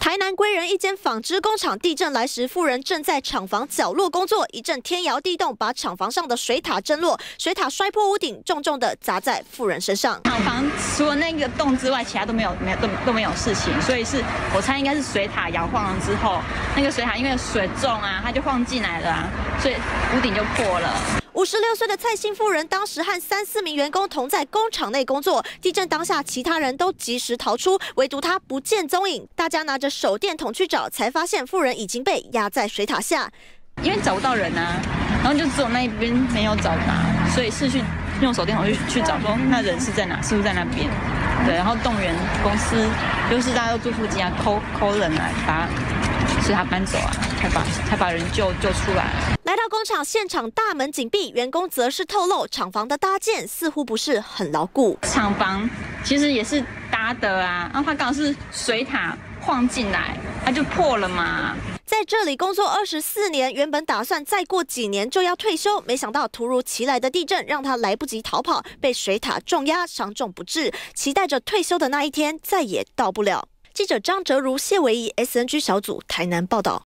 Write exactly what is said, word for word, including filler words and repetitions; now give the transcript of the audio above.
台南归仁一间纺织工厂地震来时，妇人正在厂房角落工作，一阵天摇地动，把厂房上的水塔震落，水塔摔破屋顶，重重的砸在妇人身上。 厂房除了那个洞之外，其他都没有没有都都没有事情，所以是我猜应该是水塔摇晃了之后，那个水塔因为水重啊，它就晃进来了啊，所以屋顶就破了。 五十六岁的蔡姓妇人当时和三四名员工同在工厂内工作，地震当下，其他人都及时逃出，唯独她不见踪影。大家拿着手电筒去找，才发现妇人已经被压在水塔下。 因为找不到人啊，然后就只有那一边没有找到，所以是去用手电筒去去找，说那人是在哪，是不是在那边？对，然后动员公司，就是大家都住附近啊，抠抠人来把。 所以他搬走啊，才把才把人救救出来。 来到工厂现场，大门紧闭，员工则是透露，厂房的搭建似乎不是很牢固。 厂房其实也是搭的啊，然后它刚好是水塔晃进来，它就破了嘛。 在这里工作二十四年，原本打算再过几年就要退休，没想到突如其来的地震让他来不及逃跑，被水塔重压，伤重不治。期待着退休的那一天再也到不了。记者张哲如、谢维仪 S N G 小组台南报道。